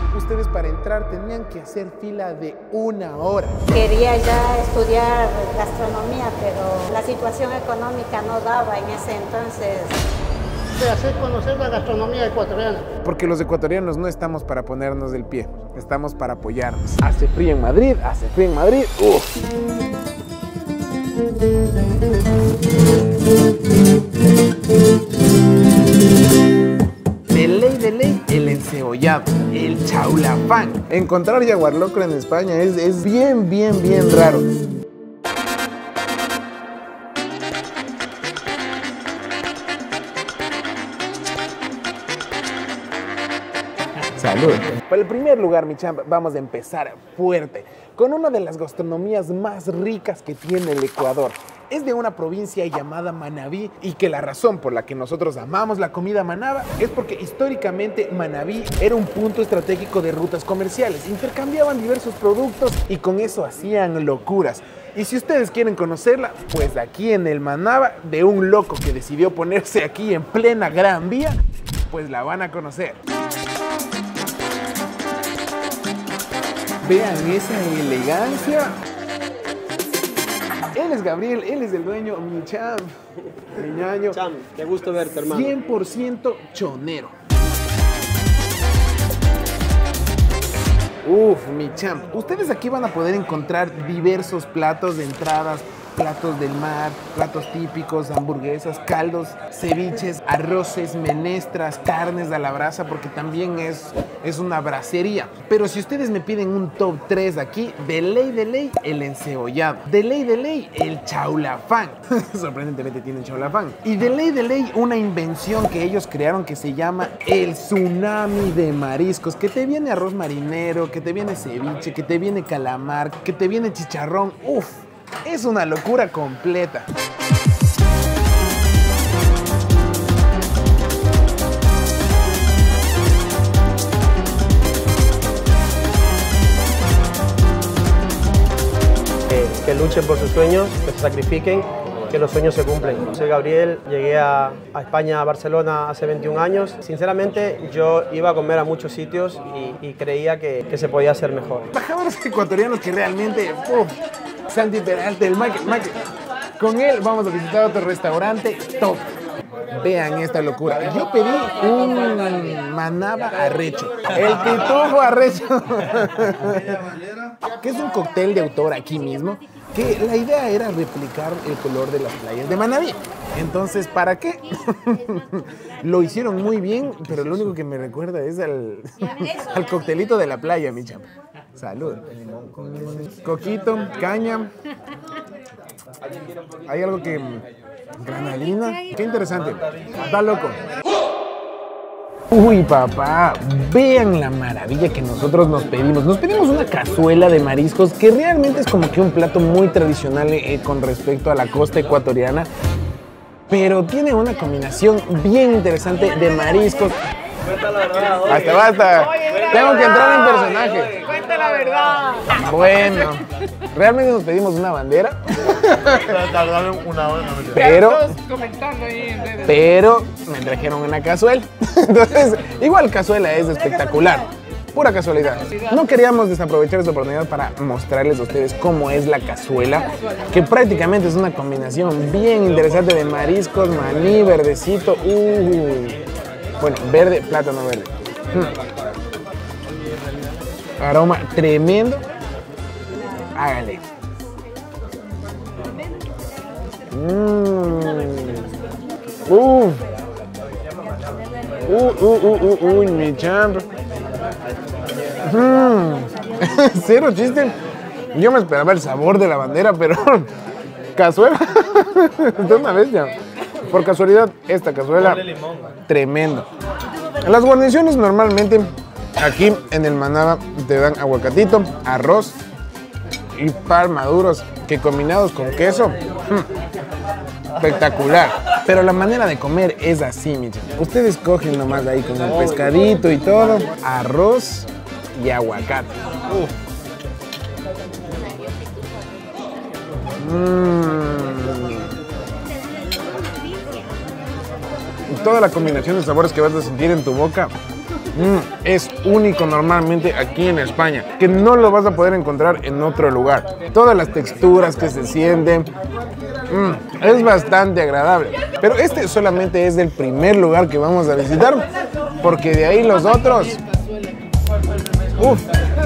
Ustedes para entrar tenían que hacer fila de 1 hora. Quería ya estudiar gastronomía, pero la situación económica no daba en ese entonces. De hacer conocer la gastronomía ecuatoriana. Porque los ecuatorianos no estamos para ponernos del pie, estamos para apoyarnos. Hace frío en Madrid, hace frío en Madrid. De ley, el encebollado, el chaulafán. Encontrar jaguar locro en España es bien raro. Salud. Para el primer lugar, mi champ, vamos a empezar fuerte, con una de las gastronomías más ricas que tiene el Ecuador. Es de una provincia llamada Manabí y que la razón por la que nosotros amamos la comida manaba es porque históricamente Manabí era un punto estratégico de rutas comerciales. Intercambiaban diversos productos y con eso hacían locuras. Y si ustedes quieren conocerla, pues aquí en el Manaba, de un loco que decidió ponerse aquí en plena Gran Vía, pues la van a conocer. Vean esa elegancia. Él es Gabriel, él es el dueño, mi champ, mi ñaño. Cham, qué gusto verte, hermano. 100% chonero. Uf, mi champ. Ustedes aquí van a poder encontrar diversos platos de entradas, platos del mar, platos típicos, hamburguesas, caldos, ceviches, arroces, menestras, carnes a la brasa, porque también es una bracería. Pero si ustedes me piden un top 3 aquí, de ley, el encebollado. De ley, el chaulafán. Sorprendentemente tienen chaulafán. Y de ley, una invención que ellos crearon que se llama el tsunami de mariscos, que te viene arroz marinero, que te viene ceviche, que te viene calamar, que te viene chicharrón. Uf. Es una locura completa. Que luchen por sus sueños, que se sacrifiquen, que los sueños se cumplen. Soy Gabriel, llegué a España, a Barcelona, hace 21 años. Sinceramente, yo iba a comer a muchos sitios y creía que se podía hacer mejor. Bajadores ecuatorianos que realmente... Santi Peralta, el Mike. Con él vamos a visitar otro restaurante top. Vean esta locura. Yo pedí un manaba arrecho. El pitufo arrecho. Que es un cóctel de autor aquí mismo. Que la idea era replicar el color de las playas de Manabí. Entonces, ¿para qué? Lo hicieron muy bien, pero lo único que me recuerda es al coctelito de la playa, mi chapa. Salud. Coquito, caña. Hay algo que... granadina. Qué interesante. Está loco. Uy, papá, vean la maravilla que nosotros nos pedimos. Nos pedimos una cazuela de mariscos que realmente es como que un plato muy tradicional con respecto a la costa ecuatoriana, pero tiene una combinación bien interesante de mariscos. Cuenta la verdad. Basta. Tengo que entrar en personaje. Cuenta la verdad. Bueno, realmente nos pedimos una bandera. Tardaron 1 hora. Pero me trajeron una cazuela. Entonces, igual cazuela es espectacular. Pura casualidad. No queríamos desaprovechar esta oportunidad para mostrarles a ustedes cómo es la cazuela, que prácticamente es una combinación bien interesante de mariscos, maní, verdecito. Bueno, verde, plátano verde. Aroma tremendo. Hágale. Uy, mi champ. Cero chiste. Yo me esperaba el sabor de la bandera, pero cazuela. Es una bestia. Por casualidad, esta cazuela, tremendo. Las guarniciones normalmente aquí en el Manaba te dan aguacatito, arroz y par maduros que combinados con queso, espectacular. Pero la manera de comer es así, mi chicos. Ustedes cogen nomás ahí con el pescadito y todo, arroz y aguacate. Toda la combinación de sabores que vas a sentir en tu boca Es único normalmente aquí en España, que no lo vas a poder encontrar en otro lugar. Todas las texturas que se sienten, es bastante agradable. Pero este solamente es el primer lugar que vamos a visitar, porque de ahí los otros, uf.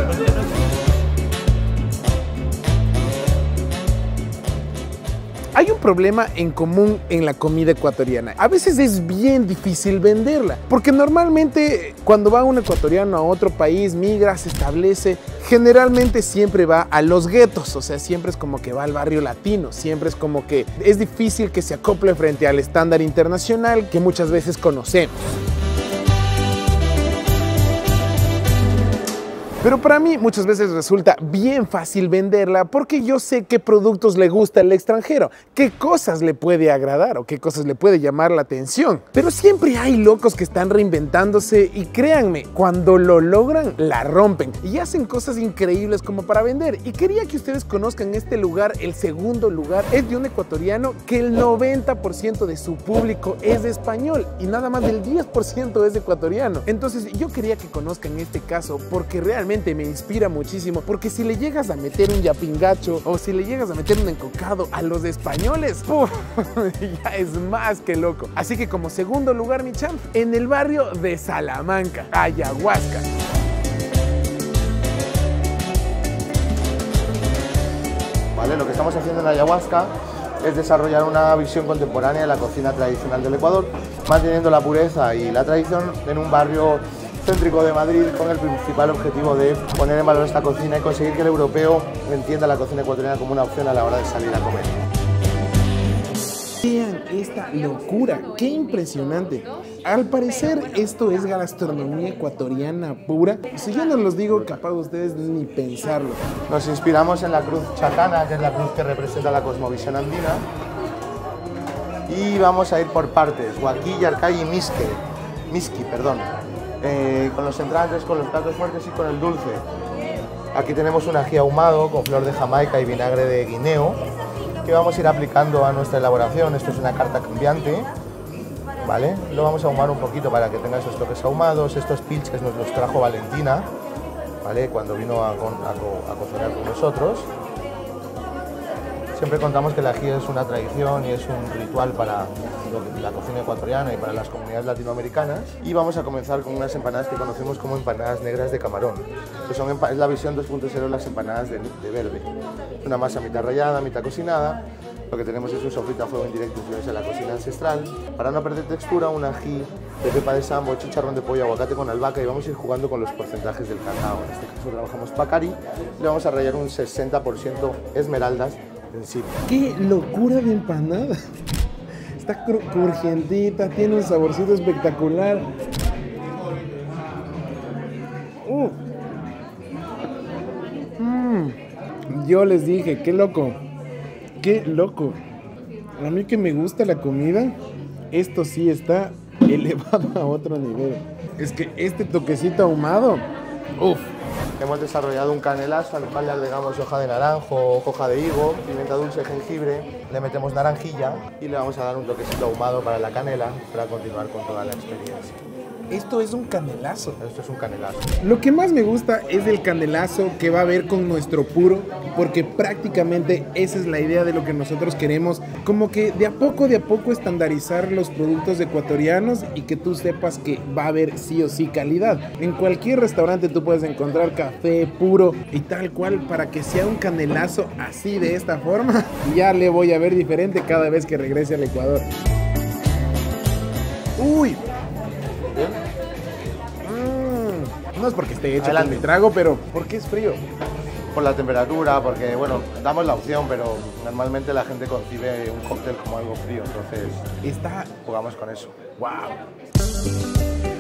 Hay un problema en común en la comida ecuatoriana. A veces es bien difícil venderla, porque normalmente cuando va un ecuatoriano a otro país, migra, se establece, generalmente siempre va a los guetos, o sea, siempre es como que va al barrio latino, siempre es como que es difícil que se acople frente al estándar internacional que muchas veces conocemos. Pero para mí muchas veces resulta bien fácil venderla porque yo sé qué productos le gusta al extranjero, qué cosas le puede agradar o qué cosas le puede llamar la atención. Pero siempre hay locos que están reinventándose y créanme, cuando lo logran, la rompen y hacen cosas increíbles como para vender. Y quería que ustedes conozcan este lugar. El segundo lugar es de un ecuatoriano que el 90% de su público es español y nada más del 10% es ecuatoriano. Entonces yo quería que conozcan este caso porque realmente me inspira muchísimo, porque si le llegas a meter un yapingacho o si le llegas a meter un encocado a los españoles, ¡puf! Ya es más que loco. Así que como segundo lugar, mi champ, en el barrio de Salamanca, Ayahuasca. Vale, lo que estamos haciendo en Ayahuasca es desarrollar una visión contemporánea de la cocina tradicional del Ecuador, manteniendo la pureza y la tradición en un barrio céntrico de Madrid, con el principal objetivo de poner en valor esta cocina y conseguir que el europeo entienda la cocina ecuatoriana como una opción a la hora de salir a comer. Vean esta locura, qué impresionante. Al parecer esto es gastronomía ecuatoriana pura. Si yo no los digo, capaz ustedes ni pensarlo. Nos inspiramos en la cruz chacana, que es la cruz que representa la cosmovisión andina. Y vamos a ir por partes, Huaquí, Yarcay y Miski, perdón. Con los entrantes, con los platos fuertes y con el dulce. Aquí tenemos un ají ahumado con flor de Jamaica y vinagre de guineo que vamos a ir aplicando a nuestra elaboración. Esto es una carta cambiante, ¿vale? Lo vamos a ahumar un poquito para que tenga esos toques ahumados. Estos pilches nos los trajo Valentina, ¿vale? Cuando vino a cocinar con nosotros. Siempre contamos que el ají es una tradición y es un ritual para la cocina ecuatoriana y para las comunidades latinoamericanas. Y vamos a comenzar con unas empanadas que conocemos como empanadas negras de camarón. Es la versión 2.0 de las empanadas de verde. Una masa mitad rallada, mitad cocinada. Lo que tenemos es un sofrito a fuego indirecto influencia de la cocina ancestral. Para no perder textura, un ají de pepa de sambo, chicharrón de pollo, aguacate con albahaca, y vamos a ir jugando con los porcentajes del cacao. En este caso trabajamos pacari y le vamos a rallar un 60% esmeraldas encima. ¡Qué locura de empanada! Está crujientita, tiene un saborcito espectacular. Yo les dije, qué loco, qué loco. A mí que me gusta la comida, esto sí está elevado a otro nivel. Es que este toquecito ahumado, uff. Hemos desarrollado un canelazo al cual le agregamos hoja de naranjo, hoja de higo, pimienta dulce, jengibre, le metemos naranjilla y le vamos a dar un toquecito ahumado para la canela para continuar con toda la experiencia. Esto es un canelazo. Esto es un canelazo. Lo que más me gusta es el canelazo que va a ver con nuestro puro, porque prácticamente esa es la idea de lo que nosotros queremos, como que de a poco estandarizar los productos ecuatorianos y que tú sepas que va a haber sí o sí calidad. En cualquier restaurante tú puedes encontrar café puro y tal cual, para que sea un canelazo así de esta forma, ya le voy a ver diferente cada vez que regrese al Ecuador. ¡Uy! No es porque esté hecho con mi trago, pero porque es frío. Por la temperatura, porque bueno, damos la opción, pero normalmente la gente concibe un cóctel como algo frío, entonces jugamos con eso. ¡Wow!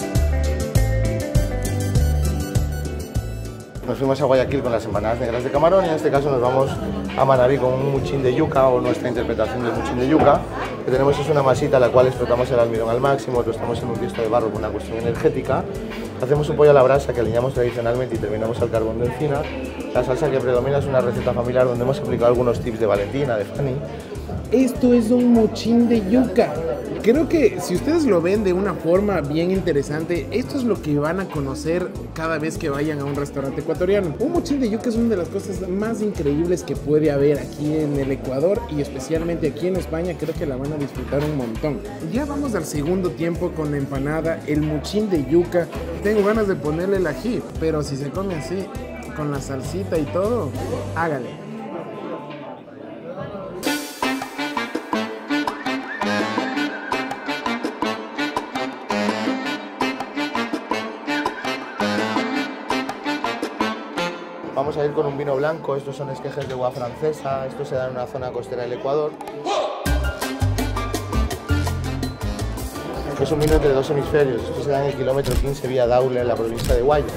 Nos fuimos a Guayaquil con las empanadas negras de camarón y en este caso nos vamos a Manabí con un muchín de yuca, o nuestra interpretación del muchín de yuca. Lo que tenemos es una masita a la cual explotamos el almidón al máximo, tostamos en un tiesto de barro con una cuestión energética. Hacemos un pollo a la brasa que aliñamos tradicionalmente y terminamos al carbón de encina. La salsa que predomina es una receta familiar donde hemos aplicado algunos tips de Valentina, de Fanny. Esto es un muchín de yuca. Creo que si ustedes lo ven de una forma bien interesante, esto es lo que van a conocer cada vez que vayan a un restaurante ecuatoriano. Un mochín de yuca es una de las cosas más increíbles que puede haber aquí en el Ecuador y especialmente aquí en España. Creo que la van a disfrutar un montón. Ya vamos al segundo tiempo con la empanada, el mochín de yuca. Tengo ganas de ponerle el ají, pero si se come así, con la salsita y todo, hágale. Vamos a ir con un vino blanco, estos son esquejes de uva francesa, esto se da en una zona costera del Ecuador. Es un vino entre dos hemisferios, esto se da en el kilómetro 15 vía Daule, en la provincia de Guayas.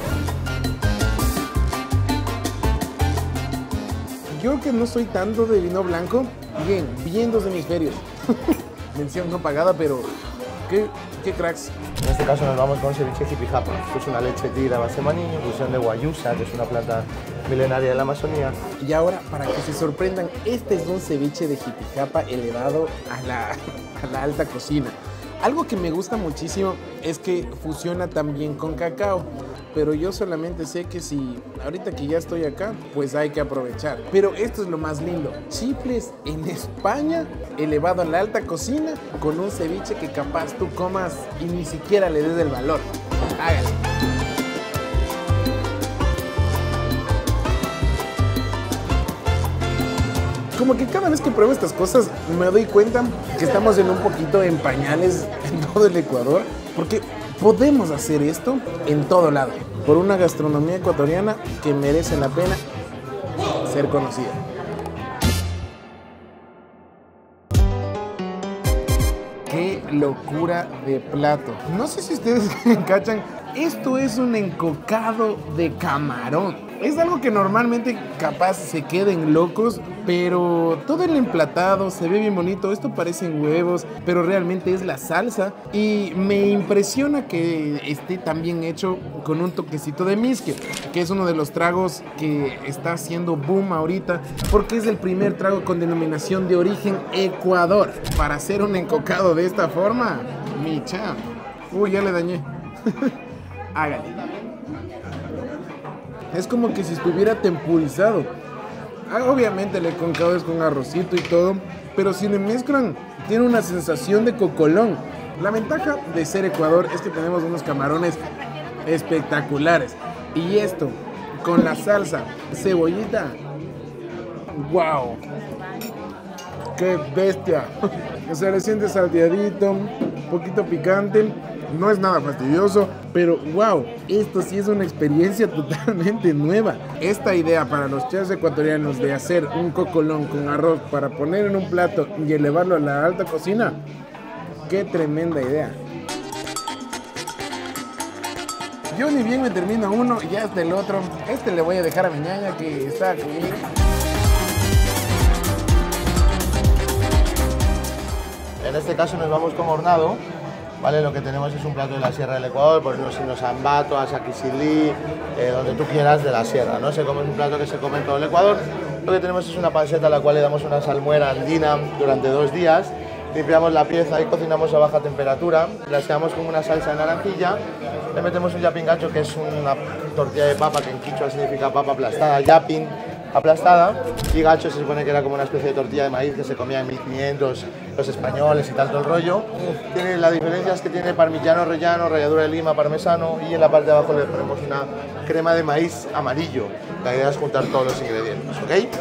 Yo que no soy tanto de vino blanco, bien dos hemisferios. Mención no pagada, pero qué cracks. En este caso nos vamos con ceviche jipijapa. Esto es una leche tigre a base de maní, inclusión de guayusa, que es una planta milenaria de la Amazonía. Y ahora, para que se sorprendan, este es un ceviche de jipijapa elevado a la alta cocina. Algo que me gusta muchísimo es que fusiona también con cacao, pero yo solamente sé que si ahorita que ya estoy acá, pues hay que aprovechar. Pero esto es lo más lindo, chifles en España, elevado a la alta cocina, con un ceviche que capaz tú comas y ni siquiera le des el valor. Hágale. Como que cada vez que pruebo estas cosas me doy cuenta que estamos un poquito en pañales en todo el Ecuador, porque podemos hacer esto en todo lado, por una gastronomía ecuatoriana que merece la pena ser conocida. ¡Qué locura de plato! No sé si ustedes cachan, esto es un encocado de camarón. Es algo que normalmente capaz se queden locos, pero todo el emplatado se ve bien bonito. Esto parecen huevos, pero realmente es la salsa. Y me impresiona que esté tan bien hecho con un toquecito de misque, que es uno de los tragos que está haciendo boom ahorita, porque es el primer trago con denominación de origen Ecuador. Para hacer un encocado de esta forma, mi cham. Uy, ya le dañé. Hágale. Es como que si estuviera tempurizado. Obviamente el encocado es con arrocito y todo, pero si le mezclan, tiene una sensación de cocolón. La ventaja de ser Ecuador es que tenemos unos camarones espectaculares. Y esto, con la salsa, cebollita. ¡Wow! ¡Qué bestia! O sea, le siente salteadito, un poquito picante. No es nada fastidioso, pero wow, esto sí es una experiencia totalmente nueva. Esta idea para los chefs ecuatorianos de hacer un cocolón con arroz para poner en un plato y elevarlo a la alta cocina, qué tremenda idea. Yo ni bien me termino uno y ya está el otro. Este le voy a dejar a mi ñaña que está conmigo. En este caso nos vamos con hornado. ¿Vale? Lo que tenemos es un plato de la Sierra del Ecuador, por ejemplo, en los Ambato, Asaquisilí, donde tú quieras de la sierra, ¿no? Es un plato que se come en todo el Ecuador. Lo que tenemos es una panceta a la cual le damos una salmuera andina durante 2 días. Limpiamos la pieza y cocinamos a baja temperatura. La aseamos con una salsa de naranjilla. Le metemos un yapingacho, que es una tortilla de papa, que en quichua significa papa aplastada, yapin aplastada, y gacho se supone que era como una especie de tortilla de maíz que se comía en 1500 los españoles y tanto el rollo. La diferencia es que tiene parmigiano rellano, ralladura de lima, parmesano, y en la parte de abajo le ponemos una crema de maíz amarillo. La idea es juntar todos los ingredientes, ¿ok?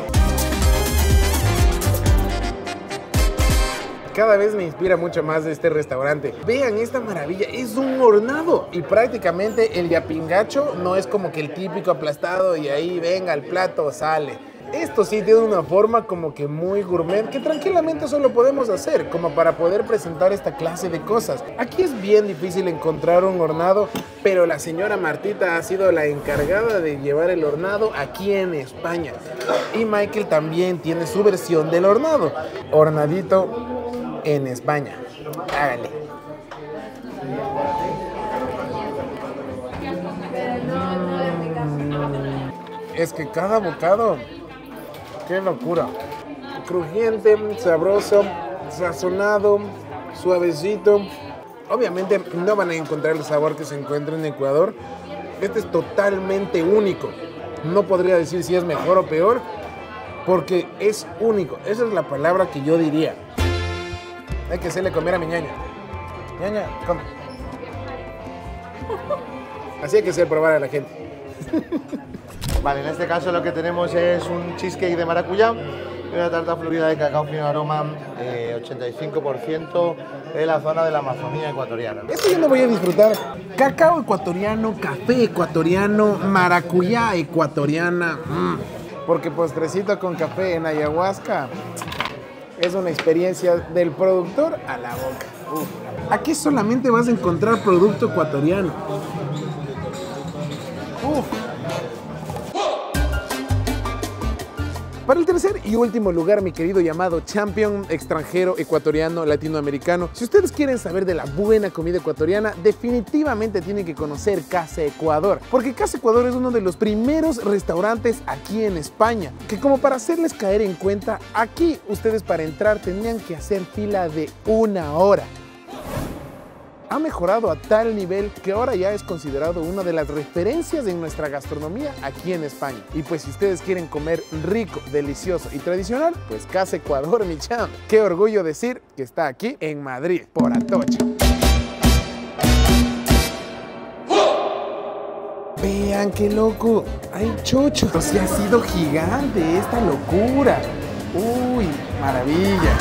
Cada vez me inspira mucho más de este restaurante. Vean esta maravilla, es un hornado. Y prácticamente el yapingacho no es como que el típico aplastado y ahí venga el plato, sale. Esto sí tiene una forma como que muy gourmet, que tranquilamente solo podemos hacer, como para poder presentar esta clase de cosas. Aquí es bien difícil encontrar un hornado, pero la señora Martita ha sido la encargada de llevar el hornado aquí en España. Y Michael también tiene su versión del hornado. Hornadito en España. Hágale. Es que cada bocado, qué locura. Crujiente, sabroso, sazonado, suavecito. Obviamente no van a encontrar el sabor que se encuentra en Ecuador. Este es totalmente único. No podría decir si es mejor o peor, porque es único. Esa es la palabra que yo diría. Hay que hacerle comer a mi ñaña. Ñaña, come. Así hay que hacer probar a la gente. Vale, en este caso lo que tenemos es un cheesecake de maracuyá y una tarta florida de cacao fino aroma, 85% de la zona de la Amazonía ecuatoriana. Esto yo no voy a disfrutar. Cacao ecuatoriano, café ecuatoriano, maracuyá ecuatoriana. Porque postrecito con café en ayahuasca es una experiencia del productor a la boca. Aquí solamente vas a encontrar producto ecuatoriano. Para el tercer y último lugar, mi querido llamado champion extranjero, ecuatoriano, latinoamericano, si ustedes quieren saber de la buena comida ecuatoriana, definitivamente tienen que conocer Casa Ecuador, porque Casa Ecuador es uno de los primeros restaurantes aquí en España, que como para hacerles caer en cuenta, aquí ustedes para entrar tenían que hacer fila de 1 hora. Ha mejorado a tal nivel que ahora ya es considerado una de las referencias en nuestra gastronomía aquí en España. Y pues si ustedes quieren comer rico, delicioso y tradicional, pues Casa Ecuador, mi cham. Qué orgullo decir que está aquí en Madrid, por Atocha. Vean qué loco, hay chocho. O sea, ha sido gigante esta locura. Uy, maravilla.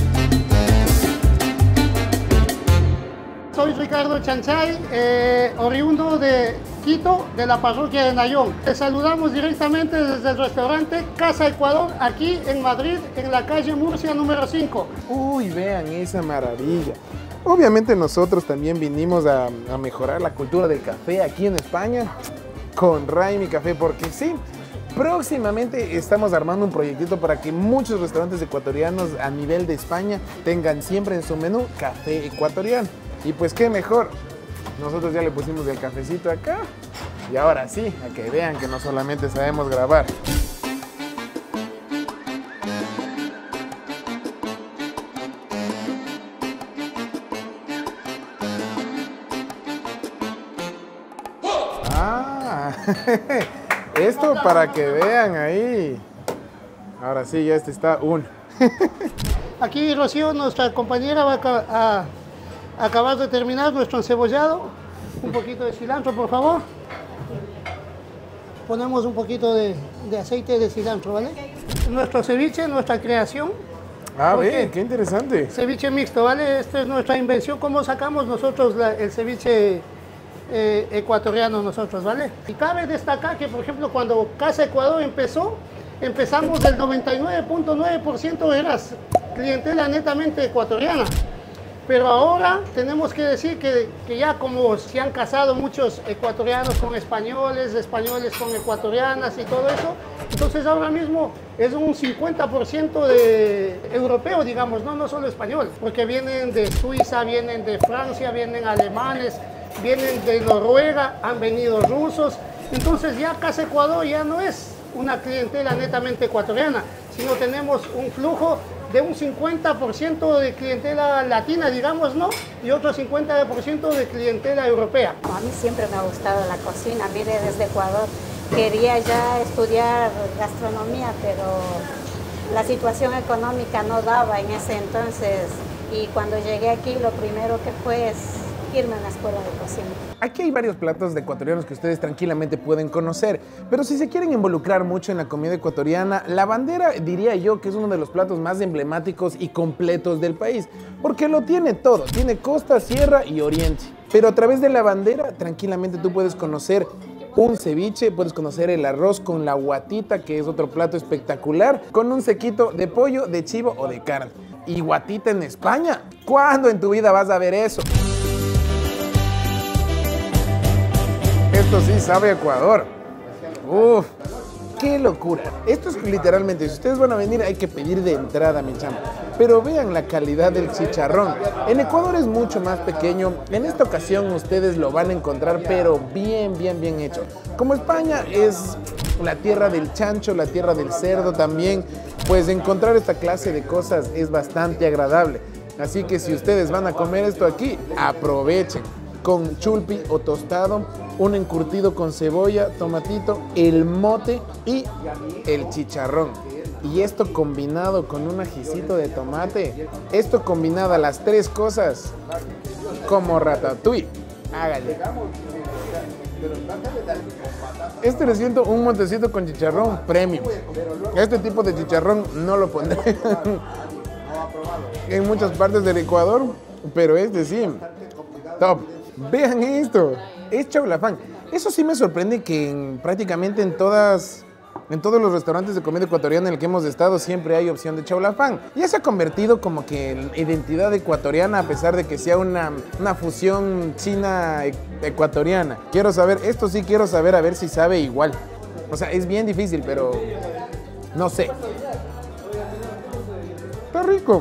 Soy Ricardo Chanchay, oriundo de Quito, de la parroquia de Nayón. Les saludamos directamente desde el restaurante Casa Ecuador, aquí en Madrid, en la calle Murcia número 5. Uy, vean esa maravilla. Obviamente nosotros también vinimos a mejorar la cultura del café aquí en España con Raimi Café, porque sí, próximamente estamos armando un proyectito para que muchos restaurantes ecuatorianos a nivel de España tengan siempre en su menú café ecuatoriano. Y pues qué mejor, nosotros ya le pusimos el cafecito acá y ahora sí, a que vean que no solamente sabemos grabar. Esto para que vean ahí. Ahora sí, ya este está uno. Aquí Rocío, nuestra compañera, va a acabar de terminar nuestro encebollado. Un poquito de cilantro, por favor. Ponemos un poquito de aceite de cilantro, ¿vale? Nuestro ceviche, nuestra creación. Ah, bien, qué interesante. Ceviche mixto, ¿vale? Esta es nuestra invención, cómo sacamos nosotros el ceviche ecuatoriano nosotros, ¿vale? Y cabe destacar que, por ejemplo, cuando Casa Ecuador empezamos del 99.9% era clientela netamente ecuatoriana. Pero ahora tenemos que decir que ya como se han casado muchos ecuatorianos con españoles, españoles con ecuatorianas y todo eso, entonces ahora mismo es un 50% de europeo, digamos, no solo español, porque vienen de Suiza, vienen de Francia, vienen alemanes, vienen de Noruega, han venido rusos, entonces ya Casa Ecuador ya no es una clientela netamente ecuatoriana, sino tenemos un flujo de un 50% de clientela latina, digamos, ¿no? Y otro 50% de clientela europea. A mí siempre me ha gustado la cocina. Mire, desde Ecuador quería ya estudiar gastronomía, pero la situación económica no daba en ese entonces. Y cuando llegué aquí, lo primero que fue es irme a una escuela de cocina. Aquí hay varios platos de ecuatorianos que ustedes tranquilamente pueden conocer, pero si se quieren involucrar mucho en la comida ecuatoriana, la bandera diría yo que es uno de los platos más emblemáticos y completos del país, porque lo tiene todo, tiene costa, sierra y oriente. Pero a través de la bandera, tranquilamente tú puedes conocer un ceviche, puedes conocer el arroz con la guatita, que es otro plato espectacular, con un sequito de pollo, de chivo o de carne. ¿Y guatita en España? ¿Cuándo en tu vida vas a ver eso? Esto sí sabe a Ecuador. Uf, qué locura. Esto es literalmente, si ustedes van a venir hay que pedir de entrada, mi chamo. Pero vean la calidad del chicharrón. En Ecuador es mucho más pequeño. En esta ocasión ustedes lo van a encontrar, pero bien hecho. Como España es la tierra del chancho, la tierra del cerdo también, pues encontrar esta clase de cosas es bastante agradable. Así que si ustedes van a comer esto aquí, aprovechen. Con chulpi o tostado, un encurtido con cebolla, tomatito, el mote y el chicharrón. Y esto combinado con un ajicito de tomate, esto combinado a las tres cosas, como ratatouille. Hágale. Este le siento un montecito con chicharrón premium. Este tipo de chicharrón no lo pondré en muchas partes del Ecuador, pero este sí, top. Vean esto, es chaulafán. Eso sí me sorprende que prácticamente en todos los restaurantes de comida ecuatoriana en el que hemos estado siempre hay opción de chaulafán. Ya se ha convertido como que en identidad ecuatoriana a pesar de que sea una fusión china-ecuatoriana. Quiero saber, esto sí quiero saber a ver si sabe igual. O sea, es bien difícil, pero no sé. Está rico.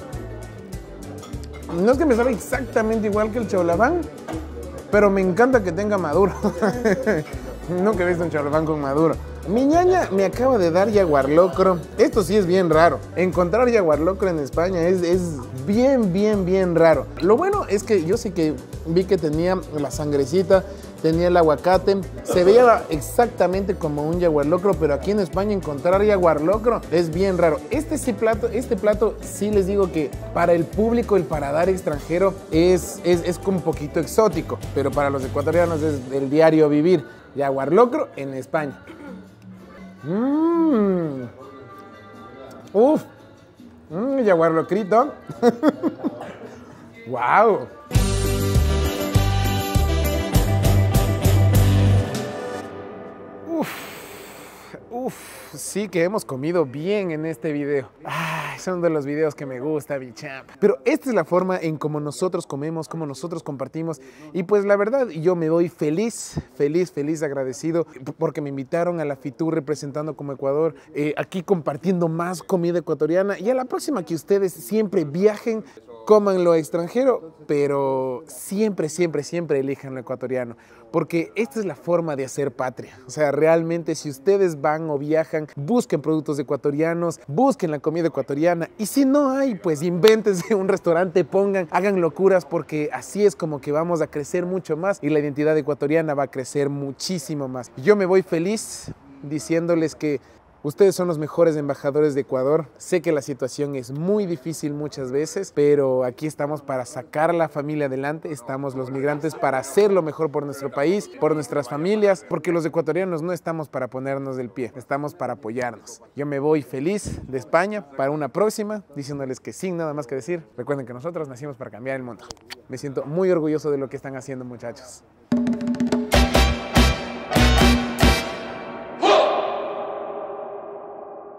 No es que me sabe exactamente igual que el chaulafán, pero me encanta que tenga maduro. Nunca he visto un chaulafán con maduro. Mi ñaña me acaba de dar jaguar locro. Esto sí es bien raro. Encontrar jaguar locro en España es bien raro. Lo bueno es que yo sí que vi que tenía la sangrecita, tenía el aguacate. Se veía exactamente como un jaguar locro, pero aquí en España encontrar jaguar locro es bien raro. Este plato sí les digo que para el público, el paladar extranjero es como un poquito exótico, pero para los ecuatorianos es el diario vivir. Jaguar locro en España. Jaguar locrito. Wow. Sí que hemos comido bien en este video. Son de los videos que me gusta, bicham. Pero esta es la forma en cómo nosotros comemos, cómo nosotros compartimos. Y pues la verdad, yo me voy feliz, agradecido porque me invitaron a la FITUR representando como Ecuador, aquí compartiendo más comida ecuatoriana. Y a la próxima que ustedes siempre viajen, coman lo extranjero, pero siempre elijan lo ecuatoriano. Porque esta es la forma de hacer patria. O sea, realmente si ustedes van o viajan, busquen productos ecuatorianos, busquen la comida ecuatoriana. Y si no hay, pues invéntense un restaurante, hagan locuras, porque así es como que vamos a crecer mucho más y la identidad ecuatoriana va a crecer muchísimo más. Yo me voy feliz diciéndoles que ustedes son los mejores embajadores de Ecuador. Sé que la situación es muy difícil muchas veces, pero aquí estamos para sacar a la familia adelante. Estamos los migrantes para hacer lo mejor por nuestro país, por nuestras familias, porque los ecuatorianos no estamos para ponernos del pie, estamos para apoyarnos. Yo me voy feliz de España para una próxima, diciéndoles que sin nada más que decir, recuerden que nosotros nacimos para cambiar el mundo. Me siento muy orgulloso de lo que están haciendo, muchachos.